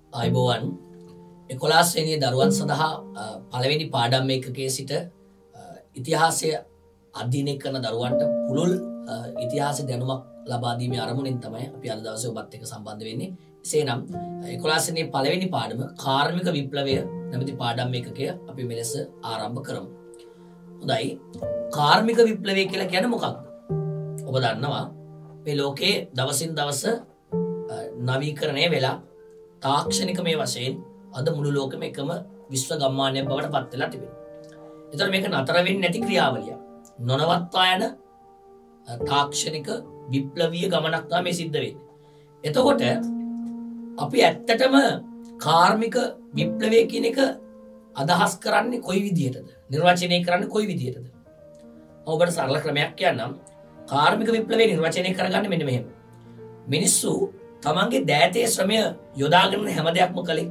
අයිබෝවන් 11 වෙනි දරුවන් සඳහා පළවෙනි පාඩම් එකකේ සිට ඉතිහාසය අධ්‍යයනය කරන දරුවන්ට පුළුල් ඉතිහාස දැනුමක් ලබා දීමේ අරමුණෙන් තමයි අපි අද දවසේ ඔබත් එක්ක සම්බන්ධ වෙන්නේ. එසේනම් 11 වෙනි පළවෙනි පාඩම කාර්මික විප්ලවය නැමැති පාඩම් එකකය අපි මෙලෙස ආරම්භ කරමු. හොඳයි. කාර්මික විප්ලවය කියලා කියන්නේ මොකක්ද? ඔබ දන්නවා මේ ලෝකයේ දවසින් දවස නවීකරණය වෙලා තාක්ෂණික මේ වශයෙන් අද මුළු ලෝකෙම එකම විශ්ව ගම්මානයක් බවට පත් වෙලා තිබෙනවා. ඒතර මේක නතර වෙන්නේ නැති ක්‍රියාවලියක්. නොනවත්වා යන තාක්ෂණික විප්ලවීය ගමනක් තමයි මේ සිද්ධ වෙන්නේ. එතකොට අපි ඇත්තටම කාර්මික විප්ලවය කියන එක අදහස් කරන්නේ කොයි විදිහටද? නිර්වචනය කරන්නේ කොයි විදිහටද? ඔබට සරල ක්‍රමයක් කියන්නම්. කාර්මික විප්ලවය නිර්වචනය කරගන්නේ මෙන්න මෙහෙම. මිනිස්සු තමන්ගේ දෑතේ ශ්‍රමය යොදාගෙන හැම දෙයක්ම කළේ.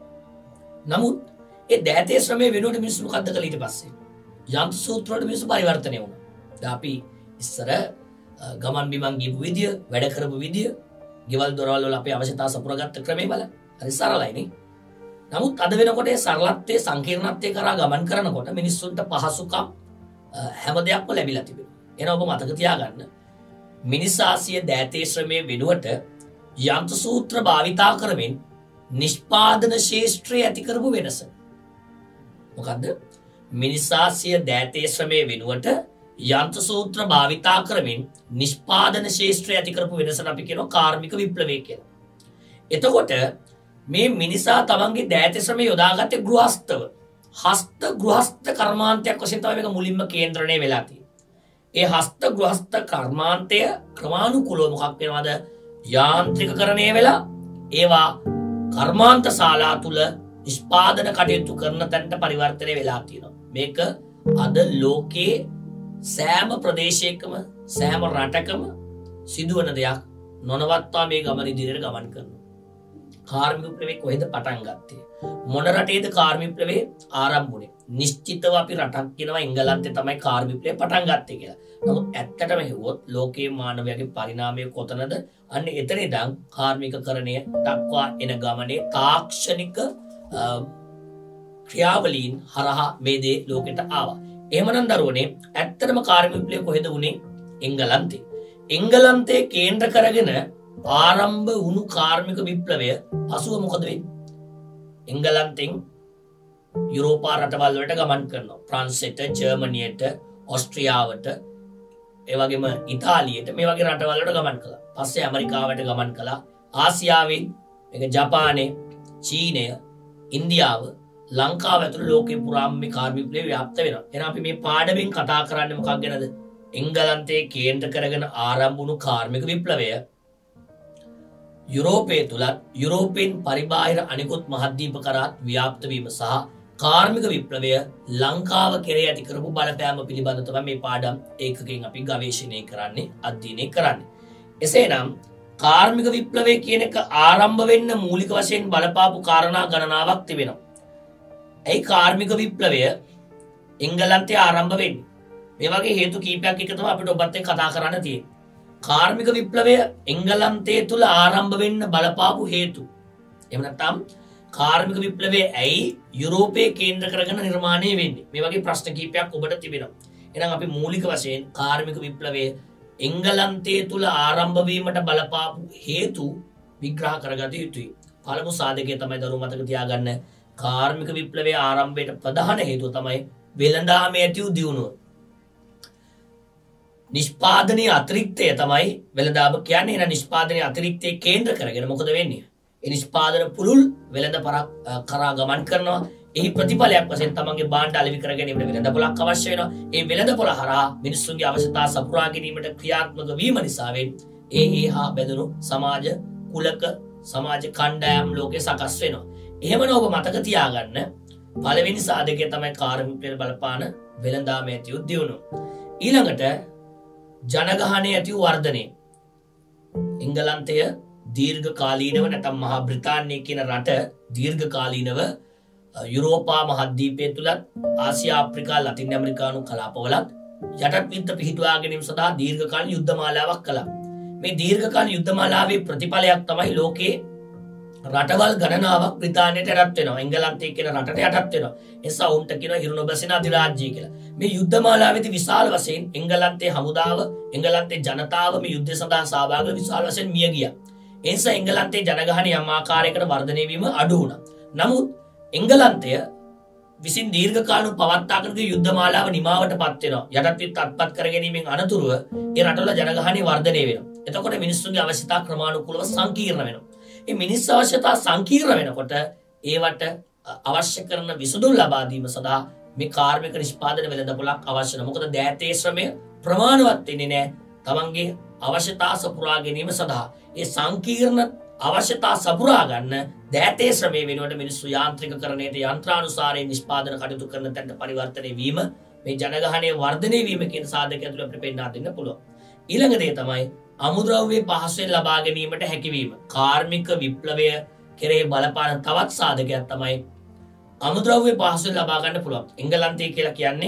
නමුත් ඒ දෑතේ ශ්‍රමය වෙනුවට මිනිස්සු මොකද්ද කළේ ඊට පස්සේ? යන්ත්‍ර සූත්‍ර වලට මිනිස්සු පරිවර්තනය වුණා. දැන් අපි ඉස්සර ගමන් බිමන් ගිහපු විදිය, වැඩ කරපු විදිය, ගෙවල් දොරවල් වල අපේ අවශ්‍යතාව සපුරාගත්ත ක්‍රමය බලන්න. හරි සරලයි නේ. නමුත් අද වෙනකොට ඒ සරලත්වයේ සංකීර්ණත්වයේ කරා ගමන් කරනකොට මිනිස්සුන්ට පහසුකම් හැම දෙයක්ම ලැබිලා තිබෙනවා. එහෙනම් ඔබ මතක තියාගන්න. මිනිසාසිය දෑතේ ශ්‍රමයේ වෙනුවට යන්ත්‍ර සූත්‍ර භාවිතා කරමින් නිෂ්පාදන ශේෂ්ත්‍රය ඇති කරපු වෙනස. මොකද්ද? මිනිසාසිය දෑතේ ශ්‍රමයේ වෙනුවට යන්ත්‍ර සූත්‍ර භාවිතා කරමින් නිෂ්පාදන ශේෂ්ත්‍රය ඇති කරපු වෙනසට අපි කියනවා කාර්මික විප්ලවය කියලා. එතකොට මේ මිනිසා තමන්ගේ දෑතේ ශ්‍රමය යොදාගත්තේ ගෘහස්තව. හස්ත ගෘහස්ත කර්මාන්තයක් වශයෙන් තමයි මේක මුලින්ම කේන්ද්‍රණය වෙලා තියෙන්නේ. ඒ හස්ත ගෘහස්ත කර්මාන්තය ක්‍රමානුකූලව මොකක් වෙනවද? යාන්ත්‍රිකකරණය වෙලා ඒවා කර්මාන්ත ශාලා තුල නිෂ්පාදන කටයුතු කරන තැනට පරිවර්තනය වෙලා තියෙනවා. මේක අද ලෝකයේ සෑම ප්‍රදේශයකම සෑම රටකම සිදුවන දෙයක්. නොනවත්වා මේ ගමන ඉදිරියට ගමන් කරනවා. කාර්මික විප්ලවය කොහෙද පටන් ගත්තේ? මොන රටේද කාර්මික විප්ලවය ආරම්භ වුණේ? නිශ්චිතව අපි රටක් කියනවා එංගලන්තේ තමයි කාර්මික විප්ලවය පටන් ගත්තේ කියලා. නමුත් ඇත්තටම හෙව්වොත් ලෝකයේ මානවයාගේ පරිණාමය කොතනද? අන්න එතන ඉඳන් කාර්මිකකරණය දක්වා එන ගමනේ තාක්ෂණික ක්‍රියාවලීන් හරහා මේ දේ ලෝකෙට ආවා. එහෙමනම් දරුවනේ ඇත්තටම කාර්මික විප්ලවය කොහෙද වුණේ? එංගලන්තේ. එංගලන්තේ කේන්ද්‍ර කරගෙන ආරම්භ වුණු කාර්මික විප්ලවය පසුව මොකද වෙන්නේ? එංගලන්තෙන් යුරෝපා රටවල් වලට ගමන් කරනවා. ප්‍රංශයට, ජර්මනියට, ඕස්ට්‍රියාවට, ඒ වගේම ඉතාලියට මේ වගේ රටවල් වලට ගමන් කළා. පස්සේ ඇමරිකාවට ගමන් කළා. ආසියාවෙන් මේක ජපානය, චීනය, ඉන්දියාව, ලංකාව ඇතුළු ලෝකේ පුරාම මේ කාර්මික විප්ලවය ව්‍යාප්ත වෙනවා. එහෙනම් අපි මේ පාඩමෙන් කතා කරන්නේ මොකක් ගැනද? එංගලන්තයේ කේන්ද්‍ර කරගෙන ආරම්භ වුණු කාර්මික විප්ලවය යුරෝපයේ තුලත් යුරෝපෙන් පරිබාහිර අනිකුත් මහද්වීප කරාත් ව්‍යාප්ත වීම සහ කාර්මික විප්ලවය ලංකාව කෙරේ ඇති කරපු බලපෑම පිළිබඳව තමයි මේ පාඩම් ඒකකෙන් අපි ගවේෂණය කරන්නේ, අධ්‍යයනය කරන්නේ. එසේනම් කාර්මික විප්ලවය කියන එක ආරම්භ වෙන්න මූලික වශයෙන් බලපාපු කාරණා ගණනාවක් තිබෙනවා. ඒ කාර්මික විප්ලවය එංගලන්තයේ ආරම්භ වෙන්නේ. මේ වගේ හේතු කීපයක් එක තමයි අපිට ඔබත් එක්ක කතා කරන්න තියෙන්නේ. කාර්මික විප්ලවය එංගලන්තයේ තුල ආරම්භ වෙන්න බලපාපු හේතු. එහෙම නැත්නම් කාර්මික විප්ලවය ඇයි යුරෝපයේ කේන්ද්‍ර කරගෙන නිර්මාණය වෙන්නේ? මේ වගේ ප්‍රශ්න කීපයක් ඔබට තිබෙනවා. එහෙනම් අපි මූලික වශයෙන් කාර්මික විප්ලවය එංගලන්තයේ තුල ආරම්භ වීමට බලපාපු හේතු විග්‍රහ කරගත යුතුයි. පළමු සාධකය තමයි දරුවෝ මතක තියාගන්න. කාර්මික විප්ලවයේ ආරම්භයට ප්‍රධාන හේතුව තමයි වෙළඳාමේ ඇති වූ දියුණුව. නිෂ්පාදනයේ අතිරික්තය තමයි වෙළඳාම කියන්නේ. එන නිෂ්පාදනයේ අතිරික්තයේ කේන්ද්‍ර කරගෙන මොකද වෙන්නේ? ඒ නිෂ්පාදන පුළුල් වෙළඳ පරක් කරා ගමන් කරනවා. එහි ප්‍රතිඵලයක් වශයෙන් තමන්ගේ භාණ්ඩ අලෙවි කර ගැනීමට වෙළඳ පොලක් අවශ්‍ය වෙනවා. ඒ වෙළඳ පොල හරහා මිනිස්සුන්ගේ අවශ්‍යතා සපුරා ගැනීමට ක්‍රියාත්මක වීම නිසා හා බැඳුණු සමාජ කුලක සමාජ කණ්ඩායම් ලෝකේ සකස් වෙනවා. එහෙමනම් ඔබ මතක තියාගන්න පළවෙනි සාධකය තමයි කාර්මික විප්ලවයට බලපාන වෙළඳාම ඇති වූ දියුණුව. ඊළඟට ජනගහනය ඇති වූ වර්ධනය. එංගලන්තය දීර්ඝකාලීනව නැත්නම් මහා බ්‍රිතාන්‍ය කියන රට දීර්ඝකාලීනව යුරෝපා මහද්වීපය තුලත් ආසියා ආෆ්‍රිකා ලතින් ඇමරිකානු කලාපවලත් යටත් විත්ත පිහිටුවා ගැනීම සඳහා දීර්ඝකාලීන යුද්ධ මාලාවක් කළා. මේ දීර්ඝකාලීන යුද්ධ මාලාවේ ප්‍රතිඵලයක් තමයි ලෝකයේ රටවල් ගණනාවක් බ්‍රිතාන්‍යයට යටත් වෙනවා. එංගලන්තය කියන රටට යටත් වෙනවා. ඒ නිසා උන්ට කියනවා හිරු නොබැසෙන අධිරාජ්‍යය කියලා. මේ යුද්ධ මාලාවේදී විශාල වශයෙන් එංගලන්තයේ හමුදාව, එංගලන්තයේ ජනතාව මේ යුද්ධය සඳහා සහභාගී විශාල වශයෙන් මිය ගියා. ඒ නිසා එංගලන්තයේ ජනගහනය යම් ආකාරයකට වර්ධනය වීම අඩු වුණා. නමුත් එංගලන්තය විසින් දීර්ඝ කාලීන පවත්වාගෙන ගිය යුද්ධ මාලාව නිමාවටපත් වෙනවා. යටත් විත් අත්පත් කර ගැනීමෙන් අනතුරුව ඒ රටවල ජනගහනය වර්ධනය වෙනවා. එතකොට මිනිස්සුන්ගේ අවශ්‍යතා ක්‍රමානුකූලව සංකීර්ණ වෙනවා. මේ මිනිස් අවශ්‍යතා සංකීර්ණ වෙනකොට ඒවට අවශ්‍ය කරන විසඳුම් ලබා දීම සඳහා මේ කාර්මික නිෂ්පාදන වෙළඳපොළක් අවශ්‍ය නැහැ. මොකද දෑතේ ශ්‍රමය ප්‍රමාණවත් වෙන්නේ නැහැ. තමන්ගේ අවශ්‍යතා සපුරා ගැනීම සඳහා ඒ සංකීර්ණ අවශ්‍යතා සපුරා ගන්න දෑතේ ශ්‍රමය වෙනුවට මිනිස්සු යාන්ත්‍රිකකරණයට යන්ත්‍රානුසාරයෙන් නිෂ්පාදන කටයුතු කරන තැනට පරිවර්තනය වීම මේ ජනගහනය වර්ධනය වීම කියන සාධකය තුළ අපිට පෙන්වා දෙන්න පුළුවන්. ඊළඟ දේ තමයි අමුද්‍රව්‍ය පහසුවෙන් ලබා ගැනීමට හැකිවීම. කාර්මික විප්ලවය කෙරෙහි බලපාන තවත් සාධකයක් තමයි අමුද්‍රව්‍ය පහසුවෙන් ලබා ගන්න පුළුවන්. එංගලන්තය කියලා කියන්නේ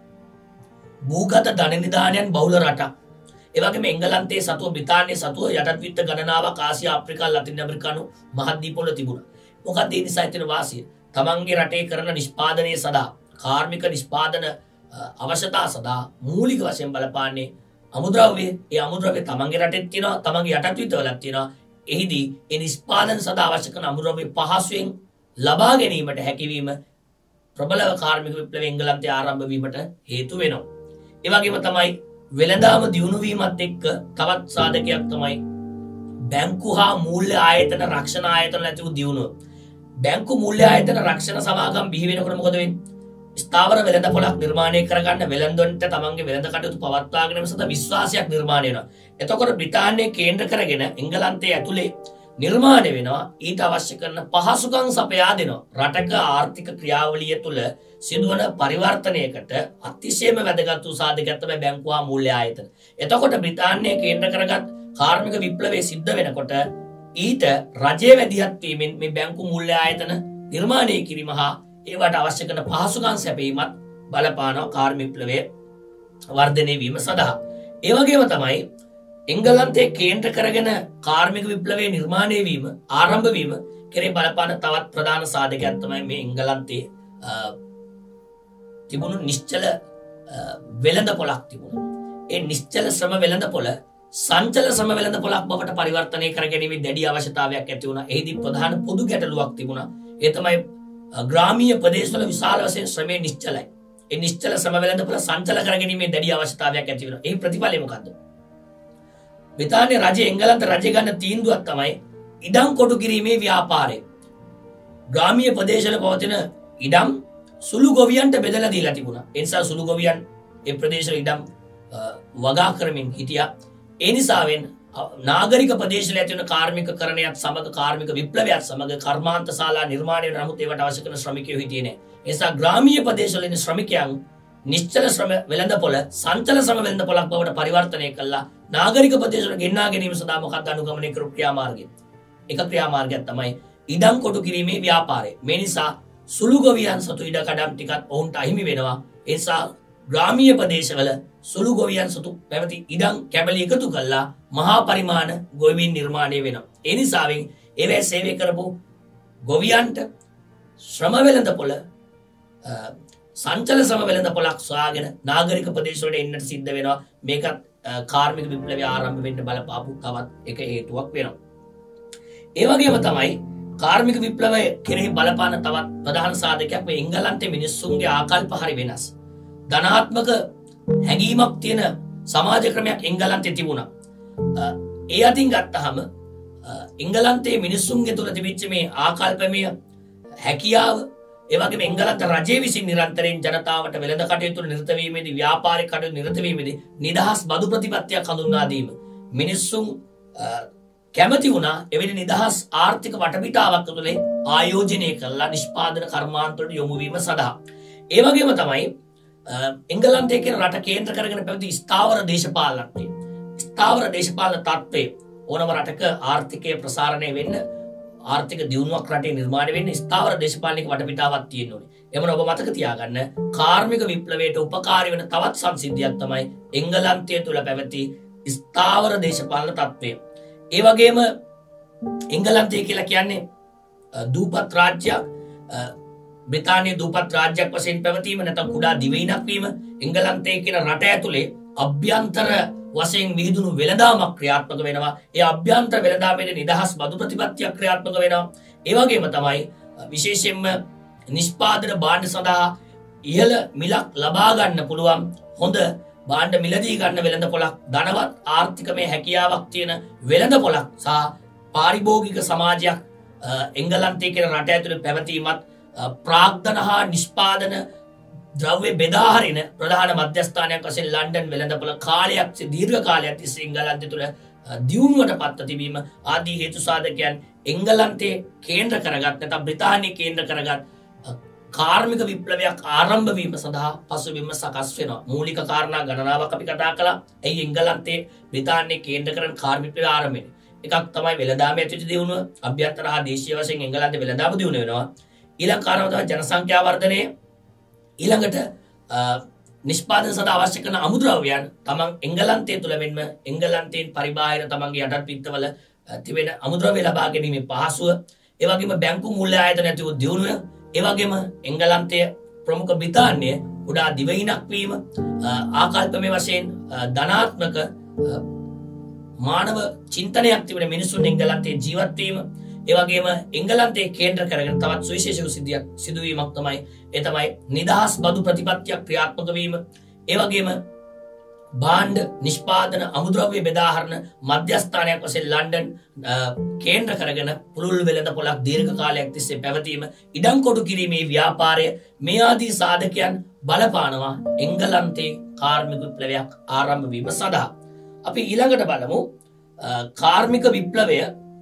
භූගත ධන නිධානයන් බහුල රටක්. ඒ වගේම එංගලන්තයේ සතුව බ්‍රිතාන්‍යයේ සතුව යටත් විත්ත ගණනාවක් ආසියා අප්‍රිකා ලතින් ඇමරිකානු මහද්වීපවල තිබුණා. මොකක්ද ඒ නිසා ඇතිවන වාසිය? තමන්ගේ රටේ කරන නිෂ්පාදනය සඳහා කාර්මික නිෂ්පාදන අවශ්‍යතා සඳහා මූලික වශයෙන් බලපාන්නේ අමුද්‍රව්‍ය. ඒ අමුද්‍රව්‍ය තමන්ගේ රටෙත් තියෙනවා, තමන්ගේ යටත් විත්වලත් තියෙනවා. එහිදී ඒ නිෂ්පාදන සඳහා අවශ්‍ය කරන අමුද්‍රව්‍ය පහසුවෙන් ලබා ගැනීමට හැකියවීම ප්‍රබලව කාර්මික විප්ලවය එංගලන්තයේ ආරම්භ වීමට හේතු වෙනවා. ඒ වගේම තමයි වෙළඳාම දියුණු වීමත් එක්ක තවත් සාධකයක් තමයි බැංකු හා මූල්‍ය ආයතන රක්ෂණ ආයතන ඇති වූ දියුණුව. බැංකු මූල්‍ය ආයතන රක්ෂණ සමාගම් බිහි වෙනකොට මොකද වෙන්නේ? ස්ථාවර වෙළඳපොළක් නිර්මාණය කරගන්න වෙළඳොන්ට තමන්ගේ වෙළඳ කටයුතු පවත්වාගෙන යාම සඳහා විශ්වාසයක් නිර්මාණය වෙනවා. එතකොට බ්‍රිතාන්‍යය කේන්ද්‍ර කරගෙන එංගලන්තයේ ඇතුලේ නිර්මාණය වෙනවා ඊට අවශ්‍ය කරන පහසුකම් සපයා දෙනවා. රටක ආර්ථික ක්‍රියාවලිය තුළ සිදුවන පරිවර්තනයකට අතිශයම වැදගත් වූ සාධකයක් තමයි බැංකු හා මූල්‍ය ආයතන. එතකොට බ්‍රිතාන්‍යය කේන්ද්‍ර කරගත් කාර්මික විප්ලවය සිද්ධ වෙනකොට ඊට රජයේ වැදිහත් වීමෙන් මේ බැංකු මූල්‍ය ආයතන නිර්මාණය කිරීම හා ඒවට අවශ්‍ය කරන පහසුකම් සැපීමත් බලපානවා කාර්මික විප්ලවයේ වර්ධනය වීම සඳහා. ඒ වගේම තමයි එංගලන්තයේ කේන්ද්‍ර කරගෙන කාර්මික විප්ලවයේ නිර්මාණය වීම ආරම්භ වීම කෙරේ බලපාන තවත් ප්‍රධාන සාධකයක් තමයි මේ එංගලන්තයේ තිබුණු නිශ්චල වෙළඳපොළක් තිබුණා. ඒ නිශ්චල ශ්‍රම වෙළඳපොළ සංචල ශ්‍රම වෙළඳපොළක් බවට පරිවර්තනය කර ගැනීමේ දැඩි අවශ්‍යතාවයක් ඇති වුණා. එහිදී ප්‍රධාන පොදු ගැටලුවක් තිබුණා. ඒ තමයි ග්‍රාමීය ප්‍රදේශවල විශාල වශයෙන් ශ්‍රමය නිශ්චලයි. ඒ නිශ්චල ශ්‍රම වෙළඳපොළ සංචල කර ගැනීමේ දැඩි අවශ්‍යතාවයක් ඇති වෙනවා. එහි ප්‍රතිඵලය මොකද්ද? බ්‍රිතාන්‍ය රජය එංගලන්ත රජය ගන්න තීන්දුවක් තමයි ඉඩම් කොටු කිරීමේ ව්‍යාපාරය. ග්‍රාමීය ප්‍රදේශවල පවතින ඉඩම් සුළු ගොවියන්ට බෙදලා දීලා තිබුණා. ඒ නිසා සුළු ගොවියන් ඒ ප්‍රදේශවල ඉඩම් වගා කරමින් හිටියා. ඒ නිසාවෙන් නාගරික ප්‍රදේශවල ඇති වෙන කාර්මිකකරණයත් සමග කාර්මික විප්ලවයත් සමග කර්මාන්ත ශාලා නිර්මාණය වෙන නමුත් ඒවට අවශ්‍ය කරන ශ්‍රමිකයෝ හිටියේ නැහැ. ඒ නිසා ග්‍රාමීය ප්‍රදේශවල ඉන්න ශ්‍රමිකයන් නිශ්චල ශ්‍රම වෙළඳපොළ සංචල ශ්‍රම වෙළඳපොළක් බවට පරිවර්තනය කළා. නාගරික ප්‍රදේශවල ගෙන්වා ගැනීම සඳහා මොකක්ද අනුගමනය කරපු ක්‍රියාමාර්ගය? එක ක්‍රියාමාර්ගයක් තමයි ඉඩම් කොටු කිරීමේ ව්‍යාපාරය. මේ නිසා සුළු ගොවියන් සතු ඉඩකඩම් ටිකක් ඔවුන්ට අහිමි වෙනවා. ඒ නිසා ග්‍රාමීය ප්‍රදේශවල සුළු ගොවියන් සතු පැවති ඉඩම් කැබලි එකතු කළා මහා පරිමාණ ගොවීන් නිර්මාණය වෙනවා. ඒ නිසාවෙන් ඒවැ සේවය කරපු ගොවියන්ට ශ්‍රම වෙළඳපොළ සංචල ශ්‍රම වෙළඳපොළක් සොයාගෙන නාගරික ප්‍රදේශවලට එන්නට සිද්ධ වෙනවා. මේකත් කාර්මික විප්ලවය ආරම්භ වෙන්න බලපාපු තවත් එක හේතුවක් වෙනවා. ඒ වගේම තමයි කාර්මික විප්ලවය කෙරෙහි බලපාන තවත් ප්‍රධාන සාධකයක් මේ එංගලන්තයේ මිනිස්සුන්ගේ ආකල්ප හරි වෙනස්. ධනාත්මක හැඟීමක් තියෙන සමාජ ක්‍රමයක් එංගලන්තයේ තිබුණා. ඒ අතින් ගත්තහම එංගලන්තයේ මිනිස්සුන්ගේ තුල තිබිච්ච මේ ආකල්පමය හැකියාව ඒ වගේම එංගලන්ත රජය විසින් නිරන්තරයෙන් ජනතාවට වෙළඳ කටයුතු නිරත වීමේදී ව්‍යාපාරික කටයුතු නිරත වීමේදී නිදහස් බදු ප්‍රතිපත්තියක් හඳුන්වා දීම මිනිස්සුන් කැමති වුණා එවැනි නිදහස් ආර්ථික වටපිටාවක් තුළ ආයෝජනය කළා නිෂ්පාදන කර්මාන්තවලට යොමු වීම සඳහා. ඒ වගේම තමයි එංගලන්තයේ කියන රට කේන්ද්‍ර කරගෙන පැවති ස්ථාවර දේශපාලනත්වය. ස්ථාවර දේශපාලන තත්ත්වය ඕනම රටක ආර්ථිකය ප්‍රසාරණය වෙන්න ආර්ථික දියුණුවක් රටේ නිර්මාණය වෙන්න ස්ථාවර දේශපාලනික වටපිටාවක් තියෙන්න ඕනේ. එමන ඔබ මතක තියාගන්න කාර්මික විප්ලවයට උපකාරී වෙන තවත් සංසිද්ධියක් තමයි එංගලන්තය තුළ පැවති ස්ථාවර දේශපාලන තත්ත්වය. ඒ වගේම එංගලන්තය කියලා කියන්නේ දූපත් රාජ්‍යයක් බ්‍රිතාන්‍ය දූපත් රාජ්‍යයක් වශයෙන් පැවතීම නැත්නම් කුඩා දිවයිනක් වීම එංගලන්තයේ කියන රට ඇතුලේ අභ්‍යන්තර වශයෙන් විහිදුණු වෙළඳාමක් ක්‍රියාත්මක වෙනවා. ඒ අභ්‍යන්තර වෙළඳාමේ නිදහස් බදු ප්‍රතිපත්තියක් ක්‍රියාත්මක වෙනවා. ඒ වගේම තමයි විශේෂයෙන්ම නිෂ්පාදන භාණ්ඩ සඳහා ඉහළ මිලක් ලබා ගන්න පුළුවන් හොඳ භාණ්ඩ මිලදී ගන්න වෙළඳපොළක් ධනවත් ආර්ථිකමය හැකියාවක් තියෙන වෙළඳපොළක් සහ පාරිභෝගික සමාජයක් එංගලන්තයේ කියන රට ඇතුළේ පැවතීමත් ප්‍රාග්ධන හා නිෂ්පාදන ද්‍රව්‍ය බෙදා හරින ප්‍රධාන මධ්‍යස්ථානයක් වශයෙන් ලන්ඩන් වෙළඳපොළ කාලයක් දීර්ඝ කාලයක් තිස්සේ එංගලන්තය තුළ දියුණුවට පත්ව තිබීම ආදී හේතු සාධකයන් එංගලන්තයේ කේන්ද්‍ර කරගත් නැත්නම් බ්‍රිතාන්‍යය කේන්ද්‍ර කරගත් කාර්මික විප්ලවයක් ආරම්භ වීම සඳහා පසුබිම සකස් වෙනවා. මූලික කාරණා ගණනාවක් අපි කතා කළා. එයි එංගලන්තයේ බ්‍රිතාන්‍යය කේන්ද්‍ර කරන කාර්මික විප්ලවය ආරම්භ වෙන්නේ. එකක් තමයි වෙළඳාමේ ඇතුළත දියුණුව. අභ්‍යන්තර හා දේශීය වශයෙන් එංගලන්තයේ වෙළඳාම දියුණු වෙනවා. ඊළඟ කාරණාව තමයි ජනසංඛ්‍යා වර්ධනය. ඊළඟට නිෂ්පාදන සඳහා අවශ්‍ය කරන අමුද්‍රව්‍යයන් තමන් එංගලන්තය තුළ මෙන්ම එංගලන්තයෙන් පරිබාහිර තමන්ගේ යටත් පිටවල තිබෙන අමුද්‍රව්‍ය ලබා ගැනීමේ පහසුව, ඒ වගේම බැංකු මූල්‍ය ආයතන ඇතුළු දියුණුව, ඒ වගේම එංගලන්තය ප්‍රමුඛ බ්‍රිතාන්‍ය කුඩා දිවයිනක් වීම, ආකල්පමය වශයෙන් ධනාත්මක මානව චින්තනයක් තිබෙන මිනිසුන් එංගලන්තයේ ජීවත් වීම, ඒ වගේම එංගලන්තයේ කේන්ද්‍ර කරගෙන තවත් සුවිශේෂ සිදුවීමක් තමයි නිදහස් බදු ප්‍රතිපත්තියක් ක්‍රියාත්මක වීම. ඒ වගේම භාණ්ඩ නිෂ්පාදන අමුද්‍රව්‍ය බෙදා හරින මධ්‍යස්ථානයක් වශයෙන් ලන්ඩන් කේන්ද්‍ර කරගෙන පුළුල් වෙළඳපොළක් දීර්ඝ කාලයක් තිස්සේ පැවතීම, ඉඩම් කොටු කිරීමේ ව්‍යාපාරය මේ ආදී සාධකයන් බලපානවා එංගලන්තයේ කාර්මික විප්ලවයක් ආරම්භ වීම සඳහා. අපි ඊළඟට බලමු කාර්මික විප්ලවය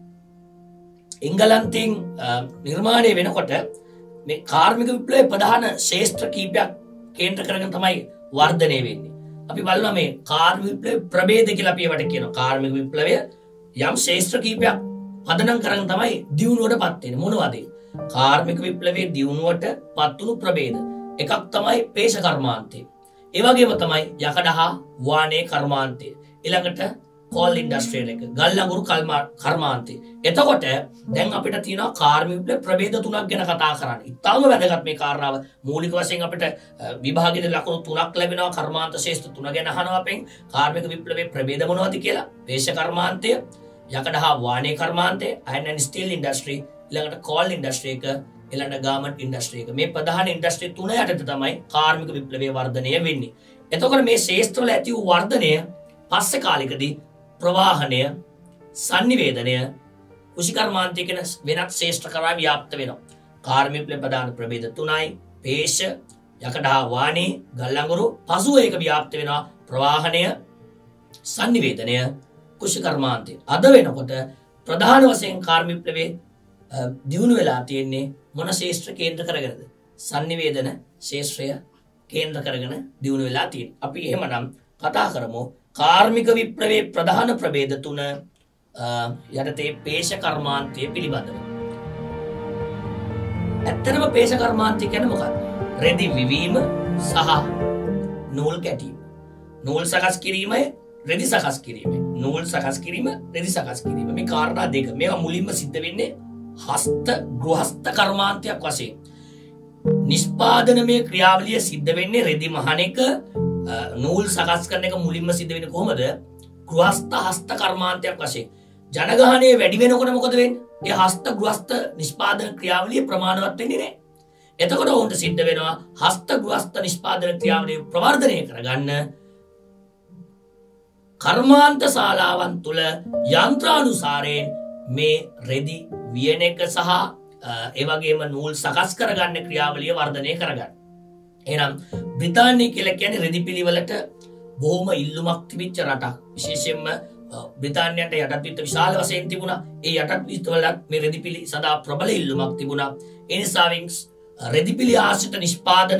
එංගලන්තයෙන් නිර්මාණය වෙනකොට මේ කාර්මික විප්ලවයේ ප්‍රධාන ශේෂ්ත්‍ර කීපයක් කේන්ද්‍ර කරගෙන තමයි වර්ධනය වෙන්නේ. අපි බලනවා මේ කාර්මික විප්ලවයේ ප්‍රභේද කියලා අපි ඒවට කියනවා. කාර්මික විප්ලවය යම් ශේෂ්ත්‍ර කීපයක් පදනම් කරගෙන තමයි දියුණුවටපත් වෙන්නේ. මොනවද? කාර්මික විප්ලවයේ දියුණුවට පත්වුණු ප්‍රභේද. එකක් තමයි පේෂ කර්මාන්තය. ඒ වගේම තමයි යකඩ හා වාණේ කර්මාන්තය. ඊළඟට කෝල් ඉන්ඩස්ට්‍රියල් එක, ගල් අඟුරු කර්මාන්තය. එතකොට දැන් අපිට තියෙනවා කාර්මික විප්ලවයේ ප්‍රභේද තුනක් ගැන කතා කරන්න. ඉතාම වැදගත් මේ කාරණාව. මූලික වශයෙන් අපිට විභාගයේ ලකුණු 3ක් ලැබෙනවා. කර්මාන්ත ශේෂ්ත්‍ර 3 ගැන අහනවා අපෙන්. කාර්මික විප්ලවයේ ප්‍රභේද මොනවද කියලා? පේෂ කර්මාන්තය, යකඩ හා වාණේ කර්මාන්තය, අයර්න් ඇන්ඩ් ස්ටීල් ඉන්ඩස්ට්‍රි, ඊළඟට කෝල් ඉන්ඩස්ට්‍රි එක, ඊළඟට ගාමන්ට් ඉන්ඩස්ට්‍රි එක. මේ ප්‍රධාන ඉන්ඩස්ට්‍රි 3 යටතේ තමයි කාර්මික විප්ලවයේ වර්ධනය වෙන්නේ. එතකොට මේ ශේෂ්ත්‍ර වල ඇති වූ වර්ධනය පස්සේ කාලෙකදී ප්‍රවාහනය, සංනිවේදනය, කුෂිකර්මාන්තය කියන වෙනත් ශේෂ්ත්‍ර කරා ව්‍යාප්ත වෙනවා. කාර්මික විප්ලවයේ ප්‍රධාන ප්‍රභේද 3යි. පේෂ, යකඩ හා වාණේ, ගල් අඟුරු. පසුව ඒක ව්‍යාප්ත වෙනවා ප්‍රවාහනය, සංනිවේදනය, කුෂිකර්මාන්තය. අද වෙනකොට ප්‍රධාන වශයෙන් කාර්මික විප්ලවයේ දියුණු වෙලා තියෙන්නේ මොන ශේෂ්ත්‍ර කේන්ද්‍ර කරගෙනද? සංනිවේදන ශේෂ්ත්‍රය කේන්ද්‍ර කරගෙන දියුණු වෙලා තියෙන්නේ. අපි එහෙමනම් කතා කරමු කාර්මික විප්ලවයේ ප්‍රධාන ප්‍රභේද 3 යටතේ පේෂ කර්මාන්තය පිළිබඳව. ඇත්තටම පේෂ කර්මාන්තය කියන්නේ මොකක්ද? රෙදි විවීම සහ නූල් කැටීම. නූල් සකස් කිරීමයි රෙදි සකස් කිරීමයි. නූල් සකස් කිරීම, රෙදි සකස් කිරීම. මේ කාරණා දෙක. මේවා මුලින්ම සිද්ධ වෙන්නේ ගෘහස්ත කර්මාන්තයක් වශයෙන්. නිෂ්පාදනමය ක්‍රියාවලිය සිද්ධ වෙන්නේ රෙදි මහන එක, නූල් සකස් කරන එක මුලින්ම සිද්ධ වෙන්නේ කොහොමද? ගෘහස්ත හස්ත කර්මාන්තයක් වශයෙන්. ජනගහනය වැඩි වෙනකොට මොකද වෙන්නේ? ඒ හස්ත ගෘහස්ත නිෂ්පාදන ක්‍රියාවලිය ප්‍රමාණවත් වෙන්නේ නැහැ. එතකොට උන්ට සිද්ධ වෙනවා හස්ත ගෘහස්ත නිෂ්පාදන ක්‍රියාවලිය ප්‍රවර්ධනය කරගන්න කර්මාන්ත ශාලාවන් තුල යන්ත්‍රානුසාරයෙන් මේ රෙදි වියන එක සහ ඒ වගේම නූල් සකස් කරගන්න ක්‍රියාවලිය වර්ධනය කරගන්න. එහෙනම් බ්‍රිතාන්‍ය කියලා කියන්නේ රෙදි පිළිවෙලට බොහොම ඉල්ලුමක් තිබිච්ච රටක්. විශේෂයෙන්ම බ්‍රිතාන්‍යයට යටත්විත්ත විශාල වශයෙන් තිබුණා. ඒ යටත්විත්ත වලත් මේ රෙදි පිළි සඳහා ප්‍රබල ඉල්ලුමක් තිබුණා. ඒ නිසා රෙදි පිළි ආශ්‍රිත නිෂ්පාදන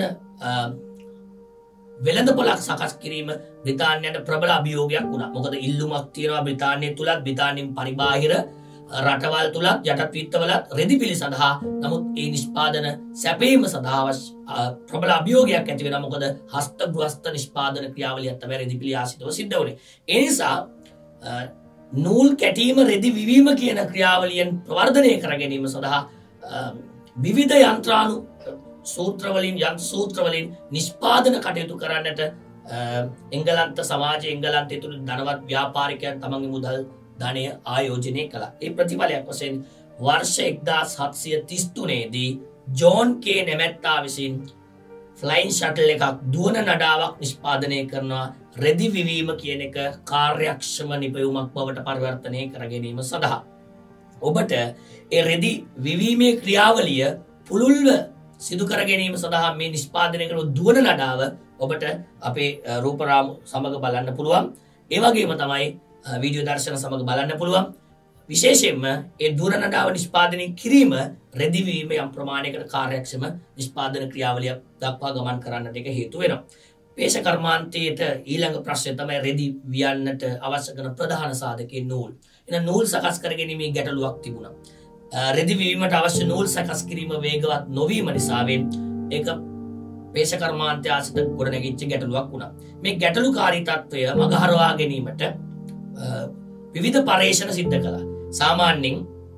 වෙළඳපොළක් සකස් කිරීම බ්‍රිතාන්‍යයට ප්‍රබල අභියෝගයක් වුණා. මොකද ඉල්ලුමක් තියෙනවා බ්‍රිතාන්‍ය තුලත්, බ්‍රිතාන්‍යයෙන් පරිබාහිර රටවල් තුලත් යටත්විත්තවලත් රෙදි පිළි සඳහා. නමුත් ඒ නිෂ්පාදන සැපීම සඳහා ප්‍රබල අභියෝගයක් ඇති වෙනවා. මොකද හස්ත ගෘහස්ත නිෂ්පාදන ක්‍රියාවලියක් තමයි රෙදි පිළි ආශ්‍රිතව සිද්ධ වුණේ. ඒ නිසා නූල් කැටීම, රෙදි විවීම කියන ක්‍රියාවලියෙන් ප්‍රවර්ධනය කර ගැනීම සඳහා විවිධ යන්ත්‍රාණු සූත්‍රවලින් යන්ත්‍ර සූත්‍රවලින් නිෂ්පාදන කටයුතු කරන්නට එංගලන්ත සමාජයේ එංගලන්තයේ තුල ධනවත් ව්‍යාපාරිකයන් තමන්ගේ මුදල් ධනය ආයෝජනය කළා. ඒ ප්‍රතිඵලයක් වශයෙන් වර්ෂ 1733 දී ජෝන් කේ නැමැත්තා විසින් ෆ්ලයින් ෂටල් එකක් දුවන නඩාවක් නිෂ්පාදනය කරනවා රෙදි විවීම කියන එක කාර්යක්ෂම නිපැයුමක් බවට පරිවර්තනය කර ගැනීම සඳහා. ඔබට ඒ රෙදි විවීමේ ක්‍රියාවලිය පුළුල්ව සිදු කර ගැනීම සඳහා මේ නිෂ්පාදනය කරන දුවන නඩාව ඔබට අපේ රූපරාමු සමග බලන්න පුළුවන්. ඒ වගේම තමයි වීඩියෝ දර්ශන සමග බලන්න පුළුවන්. විශේෂයෙන්ම ඒ දුවන නඩාව නිෂ්පාදනය කිරීම රෙදි විවීම යම් ප්‍රමාණයකට කාර්යක්ෂම නිෂ්පාදන ක්‍රියාවලියක් දක්වා ගමන් කරන්නට ඒක හේතු වෙනවා. පේශ කර්මාන්තයේට ඊළඟ ප්‍රශ්නය තමයි රෙදි වියන්නට අවශ්‍ය කරන ප්‍රධාන සාධකයේ නූල්. එන නූල් සකස් කර ගැනීමේ ගැටලුවක් තිබුණා. රෙදි විවීමට අවශ්‍ය නූල් සකස් කිරීම වේගවත් නොවීම නිසාවෙන් ඒක පේශ කර්මාන්තය ආසිත ගොඩනැගිච්ච ගැටලුවක් වුණා. මේ ගැටලුකාරී තත්ත්වය මගහරවා ගැනීමට විවිධ පරීක්ෂණ සිද්ධ කළා. සාමාන්‍යයෙන්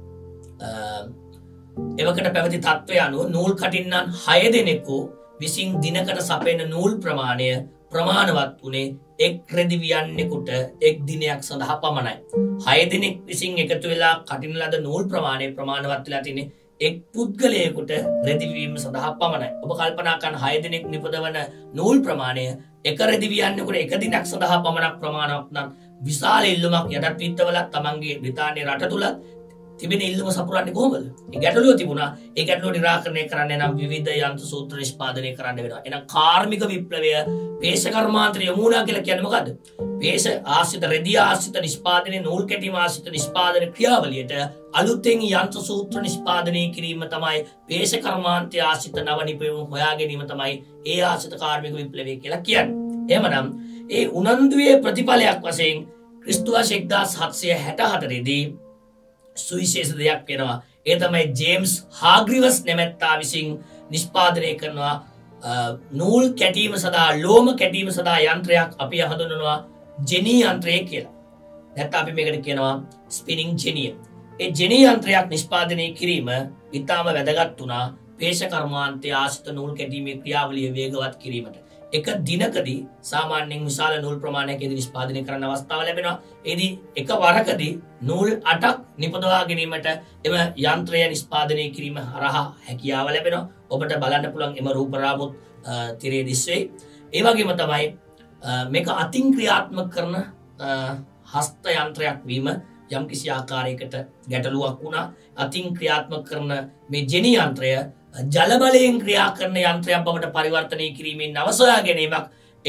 එවකට පැවති තත්ත්වය අනුව නූල් කටින්නන් 6 දෙනෙකු විසින් දිනකට සපයන නූල් ප්‍රමාණය ප්‍රමාණවත් වුණේ එක් රෙදි වියන්නෙකුට එක් දිනයක් සඳහා පමණයි. 6 දෙනෙක් විසින් එකතු වෙලා කටින ලද නූල් ප්‍රමාණය ප්‍රමාණවත් වෙලා තියෙන්නේ එක් පුද්ගලයෙකුට රෙදි වීම සඳහා පමණයි. ඔබ කල්පනා කරන 6 දෙනෙක් නිපදවන නූල් ප්‍රමාණය එක රෙදි වියන්නෙකුට එක දිනක් සඳහා පමණක් ප්‍රමාණවත් නම් විශාල ඉල්ලුමක් යටත් විත්වල තමන්ගේ බ්‍රිතාන්‍ය රට තුල තිබෙන ඉල්ලුම සපුරන්නේ කොහොමද? ඒ ගැටලුව තිබුණා. ඒ ගැටලුව निराකරණය කරන්න නම් විවිධ යන්ත්‍ර සූත්‍ර නිෂ්පාදනය කරන්න වෙනවා. එහෙනම් කාර්මික විප්ලවය පේශ කර්මාන්තය යොමු වුණා කියලා කියන්නේ මොකද්ද? පේශ ආශ්‍රිත රෙදි ආශ්‍රිත නිෂ්පාදනයේ නූල් කැටීම ආශ්‍රිත නිෂ්පාදන ක්‍රියාවලියට අලුතෙන් යන්ත්‍ර සූත්‍ර නිෂ්පාදනය කිරීම තමයි පේශ කර්මාන්තය ආශ්‍රිත නව නිපැයුම් හොයා ගැනීම තමයි ඒ ආශ්‍රිත කාර්මික විප්ලවය කියලා කියන්නේ. එහෙමනම් ඒ උනන්දුවේ ප්‍රතිඵලයක් වශයෙන් ක්‍රිස්තු වර්ෂ 1764 දී සුවිශේෂ දෙයක් වෙනවා. ඒ තමයි ජේම්ස් හාග්‍රිවස් නැමැත්තා විසින් නිෂ්පාදනය කරනවා නූල් කැටීම සඳහා ලෝම කැටීම සඳහා යන්ත්‍රයක් අපි හඳුන්වනවා ජෙනී යන්ත්‍රය කියලා. නැත්නම් අපි මේකට කියනවා ස්පිනින් ජෙනිය. ඒ ජෙනී යන්ත්‍රයක් නිෂ්පාදනය කිරීම ඉතාම වැදගත් වුණා පේශ කර්මාන්තයේ ආශ්‍රිත නූල් කැටීමේ ක්‍රියාවලිය වේගවත් කිරීමට. එක දිනකදී සාමාන්‍යයෙන් විශාල නූල් ප්‍රමාණයක් නිෂ්පාදනය කරන්න අවස්ථාව ලැබෙනවා. එදී එක වරකදී නූල් 8ක් නිපදවා ගැනීමට එම යන්ත්‍රය නිෂ්පාදනය කිරීම හරහා හැකියාව ලැබෙනවා. ඔබට බලන්න පුළුවන් එම රූප රාමුත් තිරේ දිස්වේ. ඒ වගේම තමයි මේක අතින් ක්‍රියාත්මක කරන හස්ත යන්ත්‍රයක් වීම යම් කිසි ආකාරයකට ගැටලුවක් වුණා. අතින් ක්‍රියාත්මක කරන මේ ජෙනි යන්ත්‍රය ජල බලයෙන් ක්‍රියා කරන යන්ත්‍රයක් බවට පරිවර්තනය කිරීමෙන් අවසොයා ගැනීමක්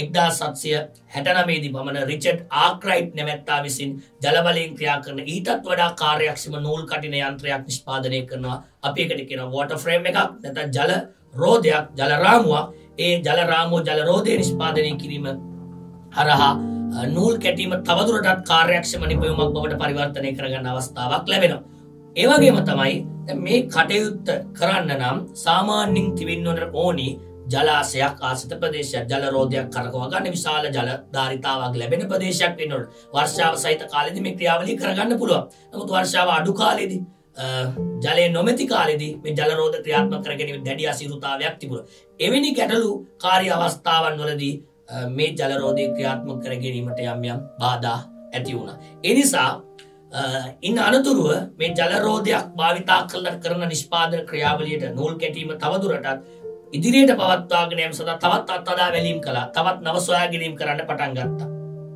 1769 දී පමණ රිචඩ් ආක්‍රයිට් නැමැත්තා විසින් ජල බලයෙන් ක්‍රියා කරන ඊටත් වඩා කාර්යක්ෂම නූල් කටින යන්ත්‍රයක් නිෂ්පාදනය කරනවා. අපි ඒකට කියනවා වෝටර් ෆ්‍රේම් එකක් නැත්නම් ජල රෝදයක් ජල රාමුවක්. ඒ ජල රාමුව ජල රෝදය නිෂ්පාදනය කිරීම හරහා නූල් කැටීම තවදුරටත් කාර්යක්ෂම නිපැයුමක් බවට පරිවර්තනය කරගන්න අවස්ථාවක් ලැබෙනවා. ඒ වගේම තමයි මේ කටයුත්ත කරන්න නම් සාමාන්‍යයෙන් තිබෙන්න ඕනි ජලාශයක් ආශ්‍රිත ප්‍රදේශයක් ජල රෝදයක් කරකවා ගන්න විශාල ජල ධාරිතාවක් ලැබෙන ප්‍රදේශයක් වෙන්න ඕන. වර්ෂාව සහිත කාලෙදී මේ ක්‍රියාවලිය කරගන්න පුළුවන්. නමුත් වර්ෂාව අඩු කාලෙදී ජලය නොමැති කාලෙදී මේ ජල රෝද ක්‍රියාත්මක කර ගැනීම දැඩි අසීරුතාවයක් තිබුණා. එවැනි ගැටලුකාරී අවස්ථාවන් වලදී මේ ජල රෝදය ක්‍රියාත්මක කර ගැනීමට යම් යම් බාධා ඇති වුණා. ඒ නිසා ඉන් අනතුරුව මේ ජල රෝදයක් භාවිතා කරන නිෂ්පාදන ක්‍රියාවලියට නූල් කැටීම තවදුරටත් ඉදිරියට පවත්වාගෙන යාම සඳහා තවත් අත්අදා බැලීම් කළා. තවත් නව සොයා ගැනීම කරන්න පටන් ගත්තා.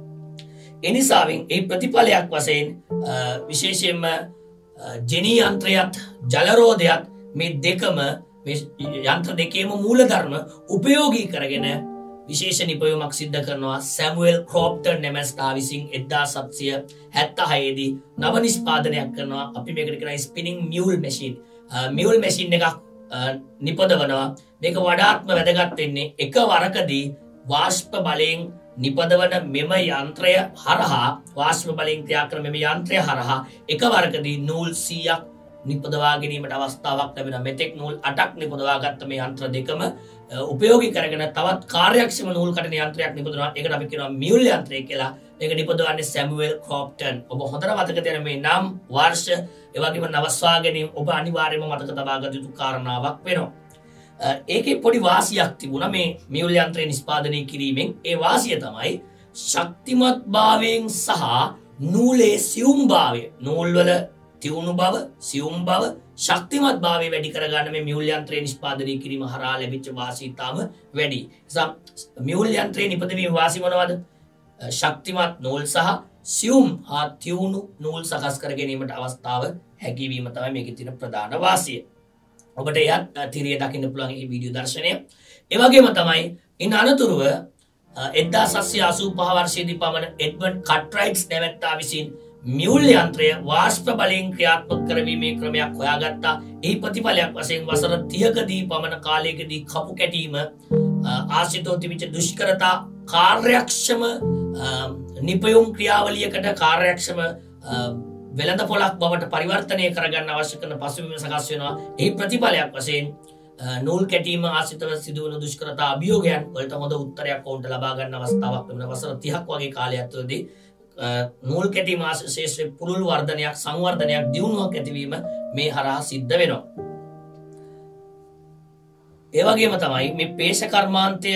ඒ නිසාවෙන් ඒ ප්‍රතිඵලයක් වශයෙන් විශේෂයෙන්ම ජෙනී යන්ත්‍රයත් ජල රෝදයත් මේ දෙකම මේ යන්ත්‍ර දෙකේම මූලධර්ම උපයෝගී කරගෙන විශේෂ නිපැයුමක් සිද්ධ කරනවා සැමුවෙල් ක්‍රොප්ටන් නැමැත්තා විසින් 1776 දී නව නිෂ්පාදනයක් කරනවා. අපි මේකට කියනවා ස්පිනින් මියුල් මැෂින්. මියුල් මැෂින් එකක් නිපදවනවා. මේක වඩාත්ම වැදගත් වෙන්නේ එක වරකදී වාෂ්ප බලයෙන් නිපදවන මෙම යන්ත්‍රය හරහා වාෂ්ප බලයෙන් ක්‍රියා කරන මෙම යන්ත්‍රය හරහා එක වරකදී නූල් 100ක් නිපදවා ගැනීමට අවස්ථාවක් ලැබෙනවා. මෙතෙක් නූල් 8ක් නිපදවාගත්ත මේ යන්ත්‍ර දෙකම උපයෝගී කරගෙන තවත් කාර්යක්ෂම නූල් කඩන යන්ත්‍රයක් නිපදවනවා. ඒකට අපි කියනවා මියුල් යන්ත්‍රය කියලා. මේක නිපදවන්නේ සැමුවෙල් ක්‍රොප්ටන්. ඔබ හොඳට මතක තියාගන්න මේ නම් වර්ෂ ඒ වගේම නවස්වා ගැනීම ඔබ අනිවාර්යයෙන්ම මතක තබා ගත යුතු කාරණාවක් වෙනවා. ඒකේ පොඩි වාසියක් තිබුණා මේ මියුල් යන්ත්‍රය නිෂ්පාදනය කිරීමෙන්. ඒ වාසිය තමයි ශක්තිමත් භාවයෙන් සහ නූලේ සියුම් භාවය, නූල්වල තියුණු බව, සියුම් බව, ශක්තිමත් භාවය වැඩි කරගන්න මේ මියුල් යන්ත්‍රය නිෂ්පාදනය කිරීම හරහා ලැබිච්ච වාසිය ඉතාම වැඩි. නිසා මියුල් යන්ත්‍රයේ නිපදවීම වාසිය මොනවද? ශක්තිමත් නූල් සහ සියුම් හා තියුණු නූල් සකස් කර ගැනීමට අවස්ථාව හැකියවීම තමයි මේකේ තියෙන ප්‍රධාන වාසිය. ඔබට එයත් තිරිය දකින්න පුළුවන් මේ වීඩියෝ දර්ශනය. ඒ වගේම තමයි ඉන් අනතුරුව 1785 වර්ෂයේදී පමණ එඩ්වර්ඩ් කට්රයිට්ස් නැවැත්තා විසින් මියුල් යන්ත්‍රය වාෂ්ප බලයෙන් ක්‍රියාත්මක කරවීමේ ක්‍රමයක් හොයාගත්තා. එහි ප්‍රතිඵලයක් වශයෙන් වසර 30කදී පමණ කාලයකදී කපු කැටීම ආශ්‍රිතව තිබිච්ච දුෂ්කරතා කාර්යක්ෂම නිපයුම් ක්‍රියාවලියකට කාර්යක්ෂම වෙළඳ පොලක් බවට පරිවර්තනය කරගන්න අවශ්‍ය කරන පසුබිම සකස් වෙනවා. එහි ප්‍රතිඵලයක් වශයෙන් නූල් කැටීම ආශ්‍රිතව සිදුවන දුෂ්කරතා අභියෝගයන් වලට හොඳ උත්තරයක් ඔවුන්ට ලබා ගන්න අවස්ථාවක් ලැබුණා. වසර 30ක් වගේ කාලයක් තුළදී නූල් කැටීම ශාස්ත්‍රයේ පුළුල් වර්ධනයක්, සංවර්ධනයක්, දියුණුවක් ඇතිවීම මේ හරහා සිද්ධ වෙනවා. ඒ වගේම තමයි මේ පේශකර්මාන්තය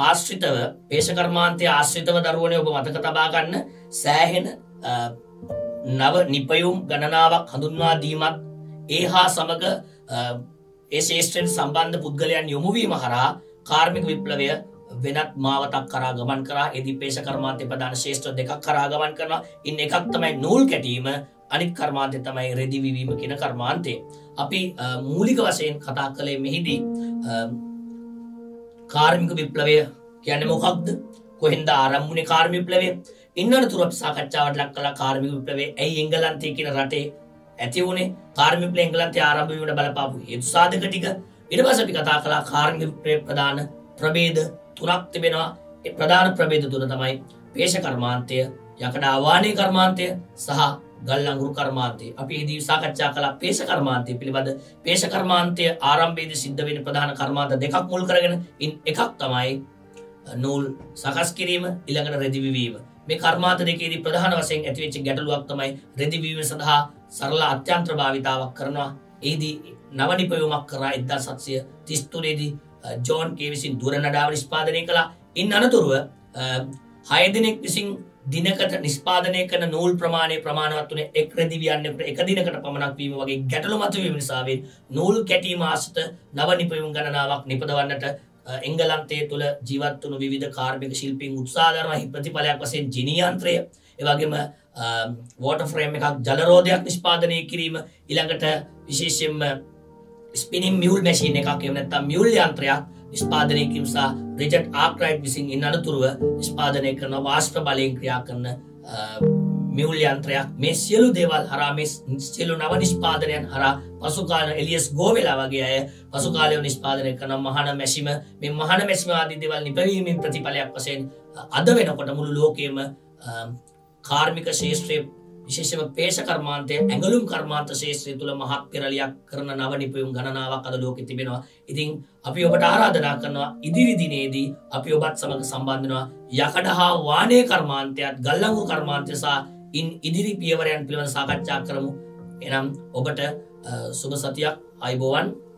ආශ්‍රිතව දරුවනේ ඔබ මතක තබා ගන්න සෑහෙන නව නිපයුම් ගණනාවක් හඳුන්වා දීමත් ඒ හා සමග ඒ ශාස්ත්‍රයෙන් සම්බන්ධ පුද්ගලයන් යොමු වීම හරහා කාර්මික විප්ලවය වෙනත් මාවතක් කරා ගමන් කරා. එදී පේශකර්මාන්තයේ ප්‍රධාන ශාස්ත්‍ර දෙකක් කරා ගමන් කරනවා. ඉන් එකක් තමයි නූල් කැටීම, අනිත් කර්මාන්තය තමයි රෙදි විවීම කියන කර්මාන්තය. අපි මූලික වශයෙන් කතා කළේ මෙහිදී කාර්මික විප්ලවය කියන්නේ මොකක්ද? කොහෙන්ද ආරම්භ වුණේ කාර්මික විප්ලවය? ඉන්නතුරු අපි සාකච්ඡාවට ලක් කළා කාර්මික විප්ලවය ඇයි එංගලන්තයේ කියන රටේ ඇති වුණේ? කාර්මික විප්ලවය එංගලන්තයේ ආරම්භ වීමට බලපාපු හේතු සාධක ටික. ඊට පස්සේ අපි කතා කළා කාර්මික විප්ලවයේ ප්‍රධාන ප්‍රභේද තුනක් තිබෙනවා. ඒ ප්‍රධාන ප්‍රභේද තුන තමයි පේශකර්මාන්තය, යකඩ ආවාහනීය කර්මාන්තය සහ ගල් අඟුරු කර්මාන්තය. අපි එදී සාකච්ඡා කළා පේශකර්මාන්තය පිළිබඳ. පේශකර්මාන්තය ආරම්භයේදී සිද්ධ වෙන ප්‍රධාන කර්මාන්ත දෙකක් මුල් කරගෙන ඉන් එකක් තමයි නූල් සකස් කිරීම, ඊළඟට රෙදි විවීම. මේ කර්මාන්ත දෙකේදී ප්‍රධාන වශයෙන් ඇතිවෙච්ච ගැටලුවක් තමයි රෙදි විවීම සඳහා සරල අත්‍යන්ත්‍ර භාවිතාවක් කරනවා. එහිදී නව නිපැයුමක් කරා 1733 දී ජෝන් කේ විසින් දුර නඩාව නිෂ්පාදනය කළා. ඉන් අනතුරුව 6 දිනක් විසින් දිනකට නිෂ්පාදනය කරන නූල් ප්‍රමාණය ප්‍රමාණවත් වුණේ එක් රෙදි වියන්නේකට එක දිනකට පමණක් වීම වගේ ගැටලු මතුවීම නිසා නූල් කැටීම ආශ්‍රිත නව නිපැයුම් ගණනාවක් නිපදවන්නට එංගලන්තයේ තුල ජීවත් වුණු විවිධ කාර්මික ශිල්පීන් උත්සාහ කරන ප්‍රතිඵලයක් වශයෙන් ජිනි යන්ත්‍රය, ඒ වගේම වෝටර් ෆ්‍රේම් එකක් ජල රෝධයක් නිෂ්පාදනය කිරීම, ඊළඟට විශේෂයෙන්ම ස්පිනින් මියුල් මැෂින් එකක් එහෙම නැත්නම් මියුල් යන්ත්‍රයක් නිෂ්පාදනය කිරීම සහ රිචඩ් ආක්‍රයිට් විසින් ඉන් අනතුරුව නිෂ්පාදනය කරන වාෂ්ප බලයෙන් ක්‍රියා කරන මියුල් යන්ත්‍රයක්. මේ සියලු දේවල් හරහා මේ සියලු නව නිෂ්පාදනයන් හරහා පසු කාල එලියස් ගෝවෙලා වගේ අය පසු කාලයේ නිෂ්පාදනය කරන මහාන මැෂිම, මේ මහාන මැෂිම ආදී දේවල් නිපැවීමේ ප්‍රතිඵලයක් වශයෙන් අද වෙනකොට මුළු ලෝකෙම කාර්මික ශාස්ත්‍රයේ විශේෂයෙන්ම පේශකර්මාන්තය, ඇඟලුම් කර්මාන්ත ශාස්ත්‍රය තුල මහත් පෙරලියක් කරන නව නිපැයුම් ගණනාවක් අද ලෝකෙ තිබෙනවා. ඉතින් අපි ඔබට ආරාධනා කරනවා ඉදිරි දිනේදී අපි ඔබත් සමග සම්බන්ධ වෙනවා යකඩ හා වාණේ කර්මාන්තයත්, ගල් අඟුරු කර්මාන්තය සහ ඉන් ඉදිරි පියවරයන් පිළිබඳව සාකච්ඡා කරමු. එනම් ඔබට සුබ සතියක්. ආයුබෝවන්.